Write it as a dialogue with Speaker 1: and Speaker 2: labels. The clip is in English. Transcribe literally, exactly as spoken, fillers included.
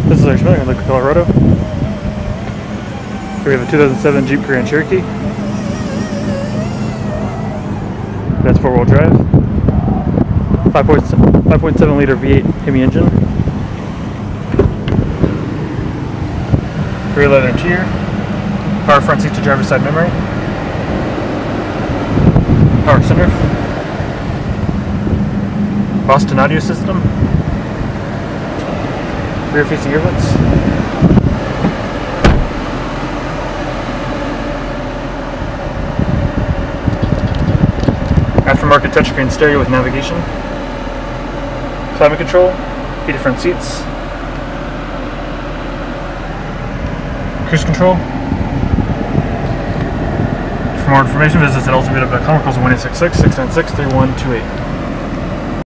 Speaker 1: This is our Schmidt in Lakewood, Colorado. Here we have a two thousand seven Jeep Grand Cherokee. That's four-wheel drive. five point seven liter V eight Hemi engine. Rear leather interior. Power front seat to driver's side memory. Power sunroof. Boston audio system. Rear facing air vents. Aftermarket touchscreen stereo with navigation. Climate control. Heated front seats. Cruise control. For more information, visit us at L H M dot com or call us one eight six six, six nine six, three one two eight.